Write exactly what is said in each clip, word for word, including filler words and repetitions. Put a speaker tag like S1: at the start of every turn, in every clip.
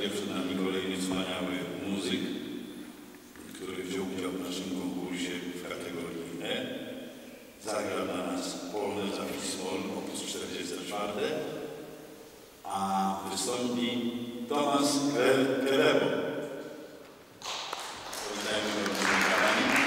S1: serdecznie. Przed nami kolejny wspaniały muzyk, który wziął udział w naszym konkursie w kategorii E. Zagra dla nas Polne Zapis Mol, opus czterdzieste czwarte, a wystąpi Tomasz Kelebo. Powitajmy go muzykalami.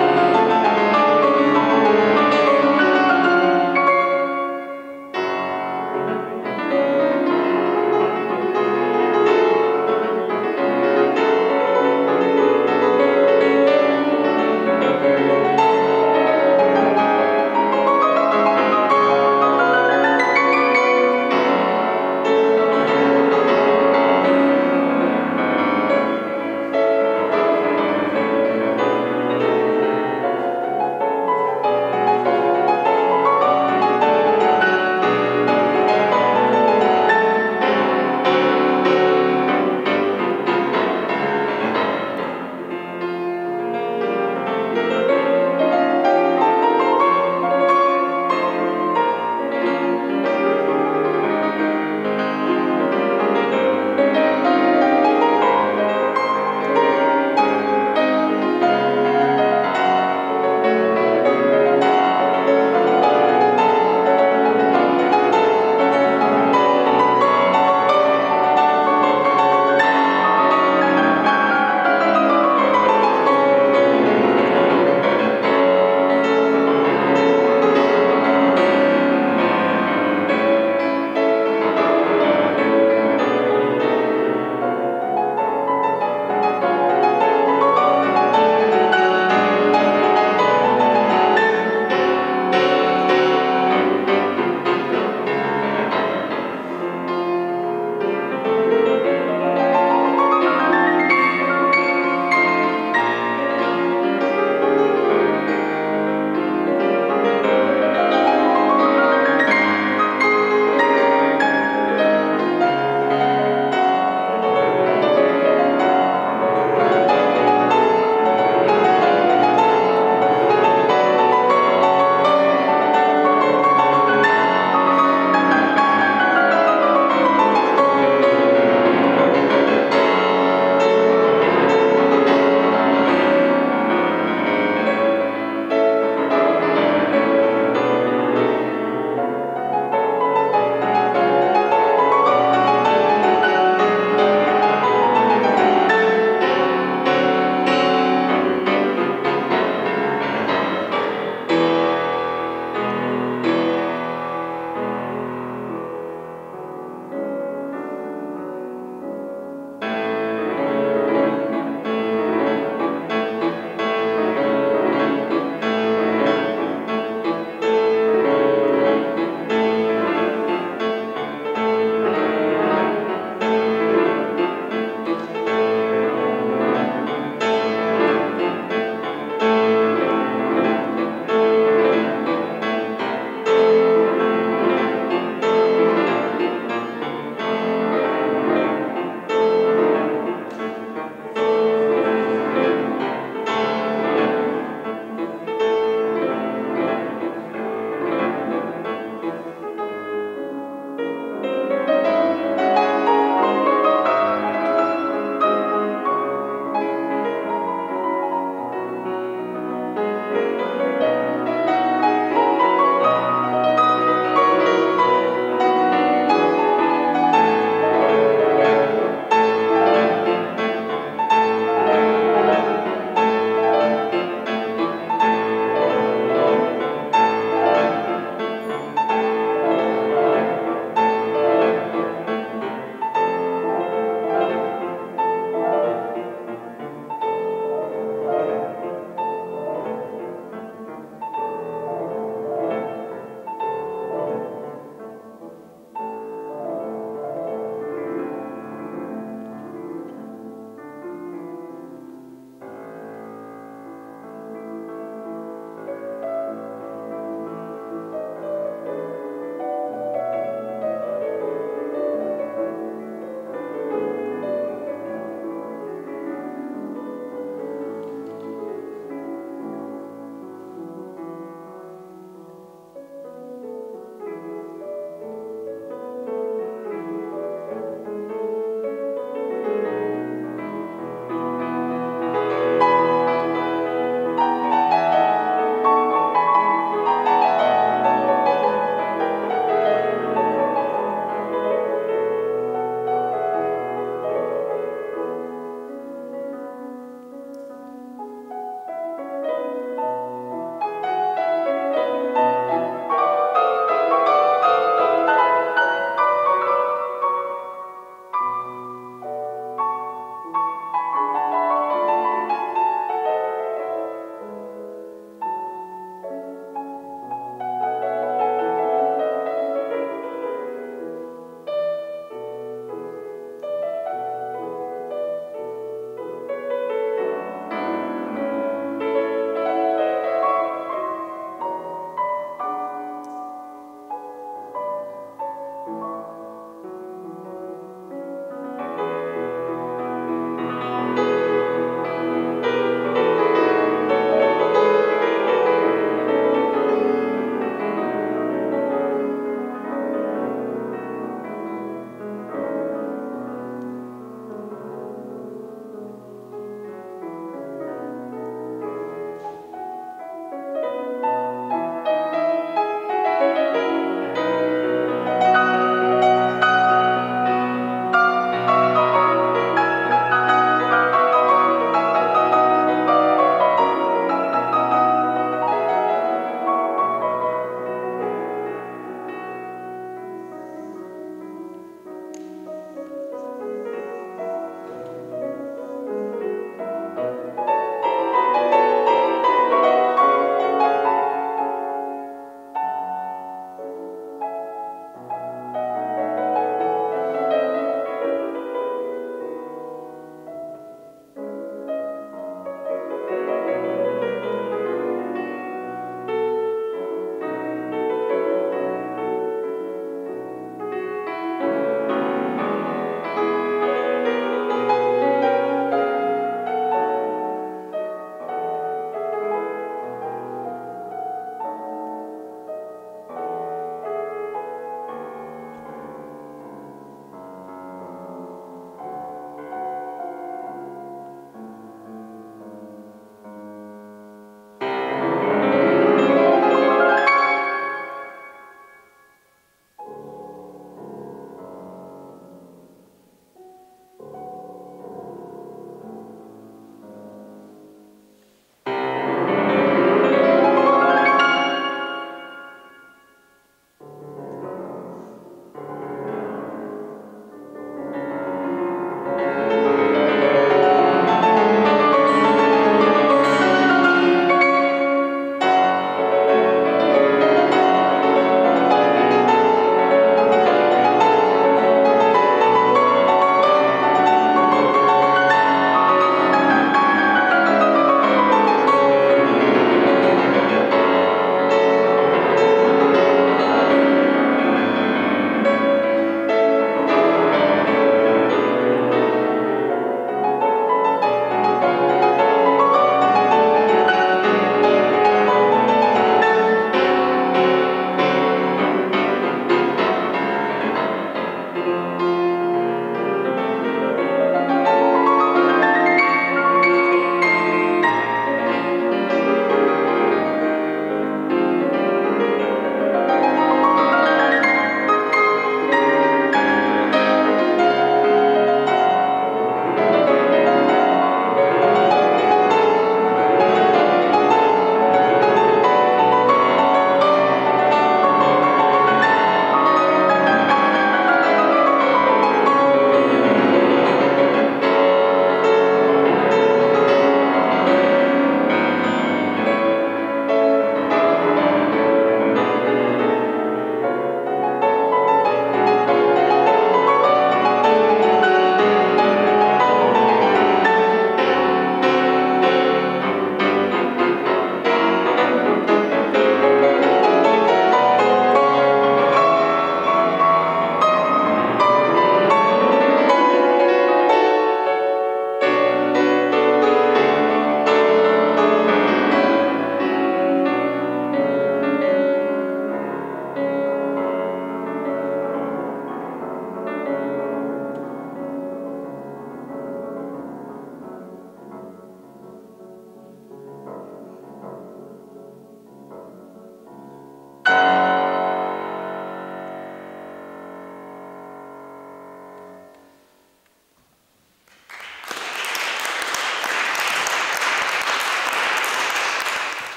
S2: Thank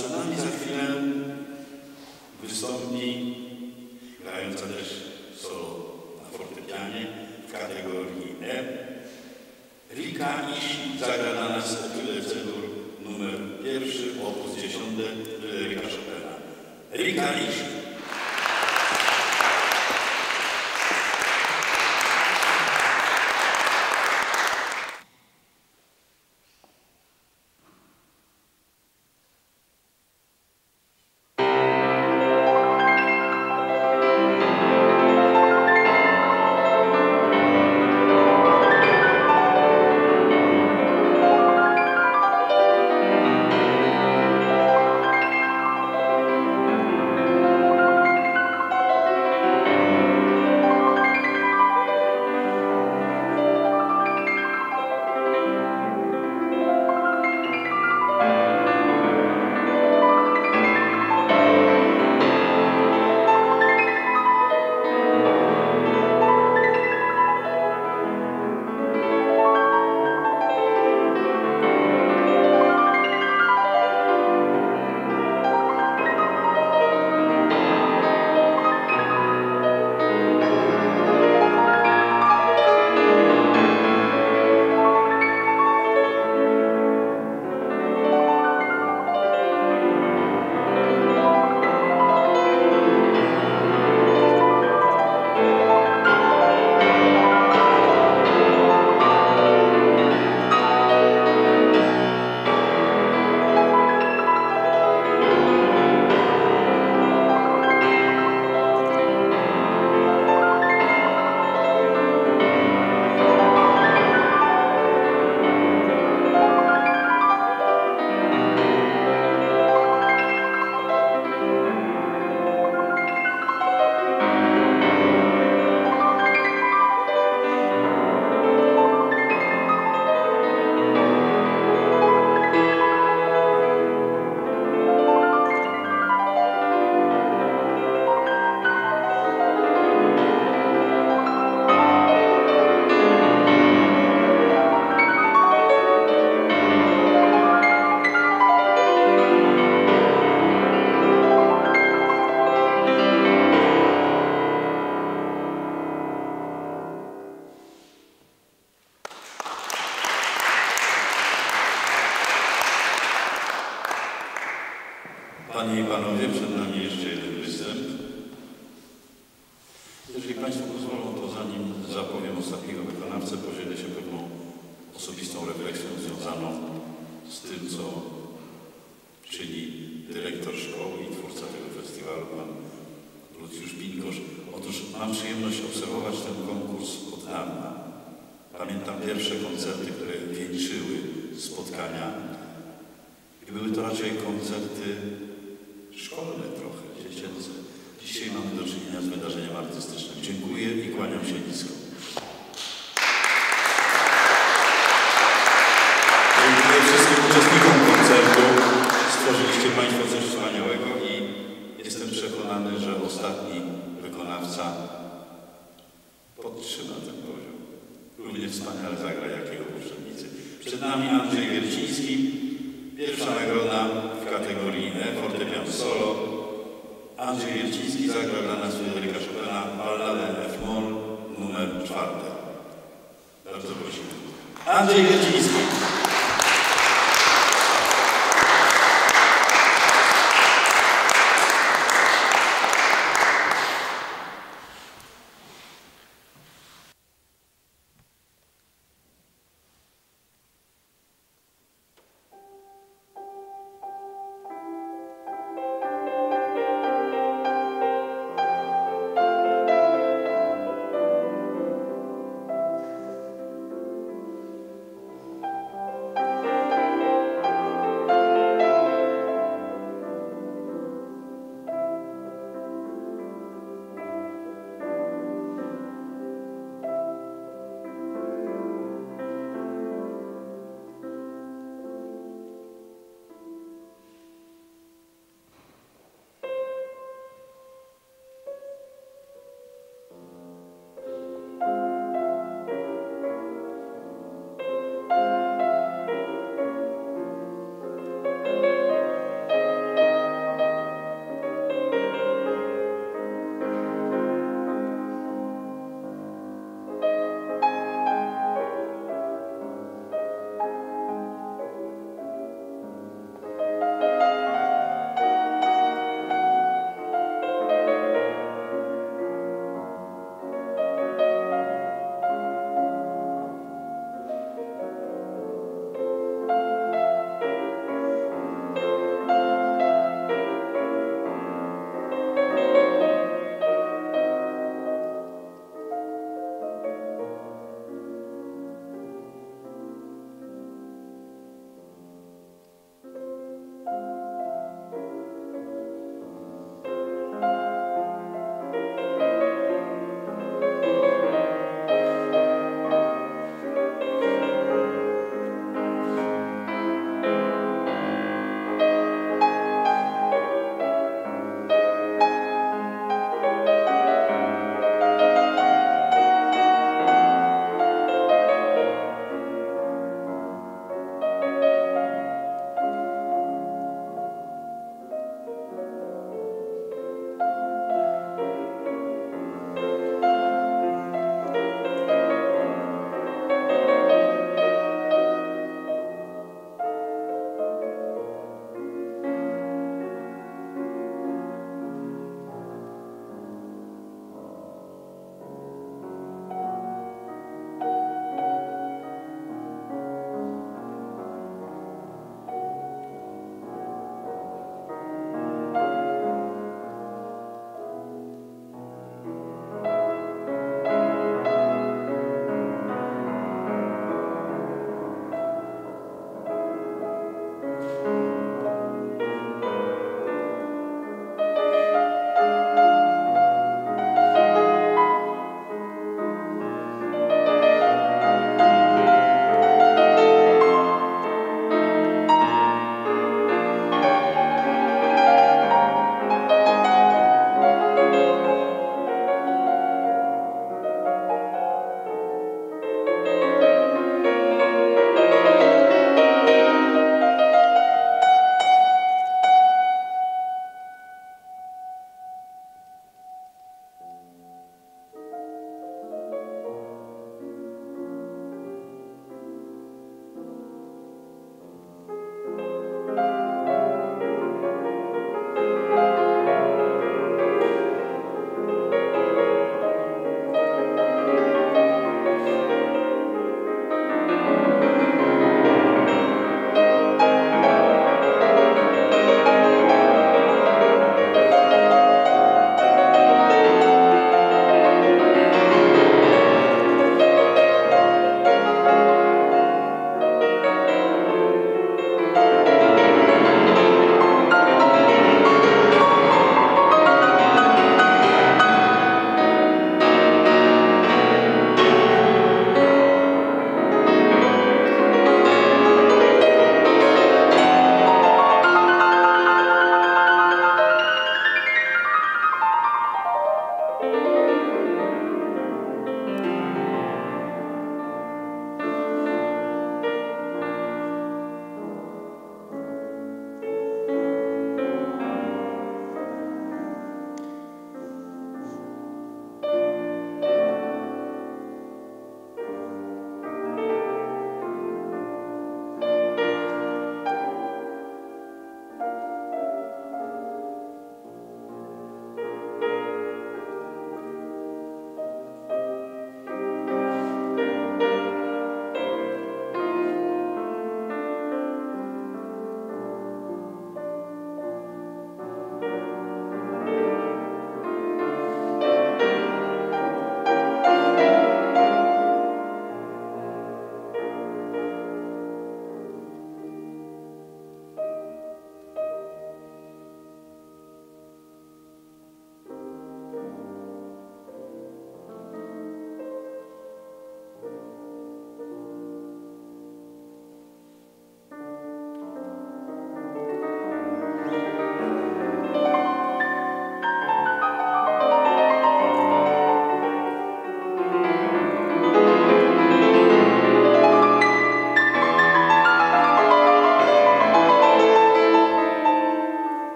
S1: przed nami za chwilę wystąpi grająca też solo na fortepianie w kategorii E. Rika Ishii zagra dla nas etüdę C-dur numer pierwszy, opus dziesiąty Fryderyka Chopina. Rika Ishii. Panie i Panowie, przed nami jeszcze jeden występ. Jeżeli Państwo pozwolą, to zanim zapowiem ostatniego wykonawcę, podzielę się pewną osobistą refleksją związaną z tym, co czyni dyrektor szkoły i twórca tego festiwalu, pan Lucjusz Pinkosz. Otóż mam przyjemność obserwować ten konkurs od dawna. Pamiętam pierwsze koncerty, które wieńczyły spotkania i były to raczej koncerty szkolne trochę, dziecięce. Dzisiaj mamy do czynienia z wydarzeniem artystycznym. Dziękuję i kłaniam się nisko. Dziękuję wszystkim uczestnikom koncertu. Stworzyliście Państwo coś wspaniałego i jestem przekonany, że ostatni wykonawca podtrzyma ten poziom. Równie wspaniale zagra jak jego poprzednicy. Przed nami Andrzej Wierciński. Pierwsza nagroda w kategorii E, fortepian solo. Andrzej Wierciński zagra dla nas Fryderyka Chopina balladę F-moll numer czwarty. Bardzo prosimy. Andrzej Wierciński.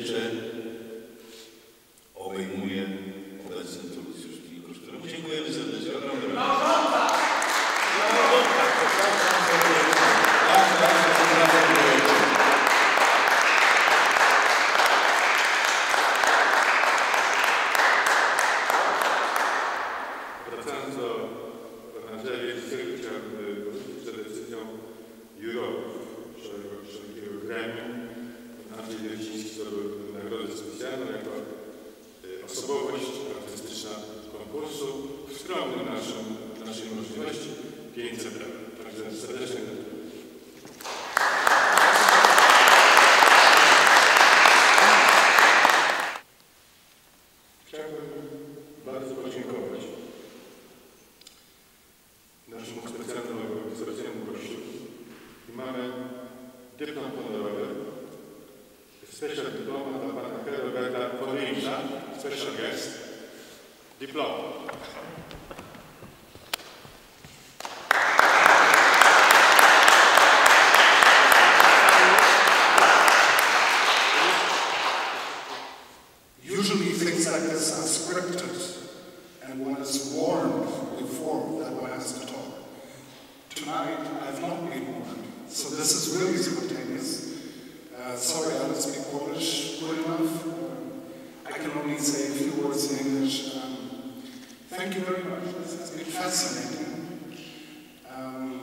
S1: jeszcze obejmuje obecny turystyczny kosztorem. Dziękujemy serdecznie. Ogromny
S2: Wracając do aranżerii, chciałbym poruszyć, że decyzją jurorów wszelkiego gremium Andrzej Wierciński zdobył nagrodę specjalną jako osobowość artystyczna konkursu w skromnym naszym, naszej możliwości pięćset euro. Także serdecznie gratuluję. Chciałbym bardzo podziękować naszemu specjalnemu specjalnemu gościu. I mamy dyplom honorowy, special diploma dla pana Roberta Podlińcza, special guest, dyplom.
S3: Usually things like this are scripted and one is warned before that one has to talk. Tonight I've not been warned, so this is really spontaneous. Uh, sorry, I don't speak Polish good enough. Uh, I can only say a few words in English. Um, thank you very much. This has been fascinating. Um,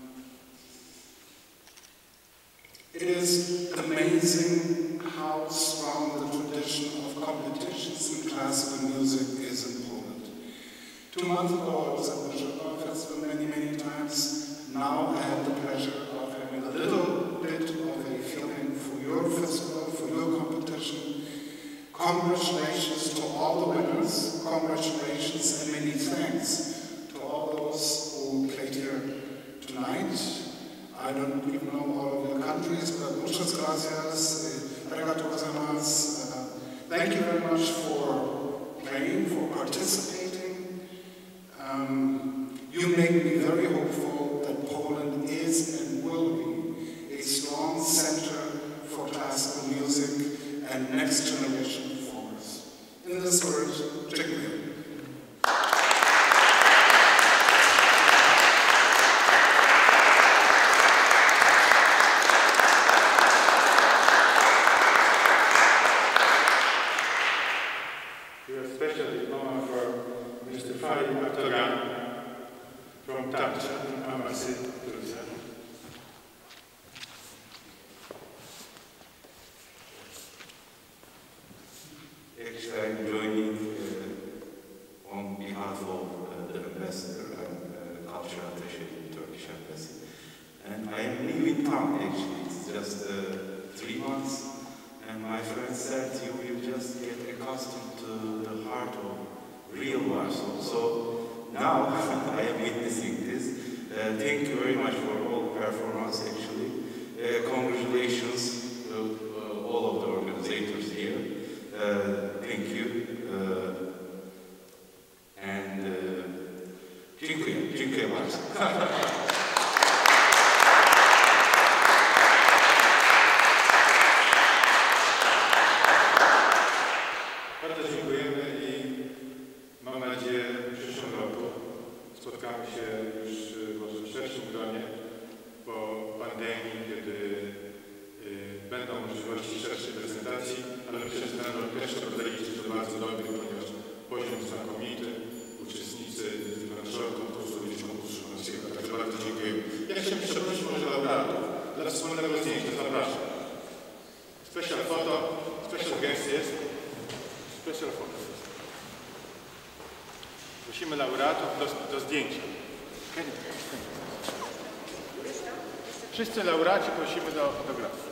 S3: it is amazing how strong the tradition of competitions in classical music is in Poland. Two months ago I was at the Chopin Festival many, many times. Now I have the pleasure of having a little bit of a feeling for your festival, for your competition. Congratulations to all the winners. Congratulations and many thanks to all those who played here tonight. I don't even know all of your countries, but muchas gracias. Arigato gozaimasu. Uh, Thank you very much for playing, for participating. Um, you make me very hopeful that Poland is and will be a strong center for classical music and next generation performers. In this word, dziękuję.
S2: Special diploma for Mister Farid Aktogan from Tarcha in Amasy, Turkey.
S4: Actually, I'm joining uh, on behalf of uh, the ambassador and uh, cultural attaché in Turkish embassy. And I am new in town actually, it's just uh, three months. And my friend said you will just get accustomed to the heart of real Warsaw. So now I am witnessing this. Uh, thank you very much for all the performance actually. Uh, congratulations to uh, all of the organizers here. Uh, thank you. Uh, and uh, dziękuję, dziękuję bardzo.
S2: Bardzo dziękujemy i mam nadzieję, że w przyszłym roku spotkamy się już może w szerszym gronie po pandemii, kiedy y, będą możliwości szerszej prezentacji, ale myślę, że ten rok też rozdaliście to bardzo dobry, ponieważ poziom znakomity, uczestnicy naszego konkursu, również konkursu szkolnego. Także bardzo dziękuję. Ja chciałem przeprosić może laureatów dla wspólnego zdjęcia. Zapraszam. Special photo, special guest jest. Special photo. Prosimy laureatów do, do zdjęcia. Wszyscy laureaci prosimy do fotografii.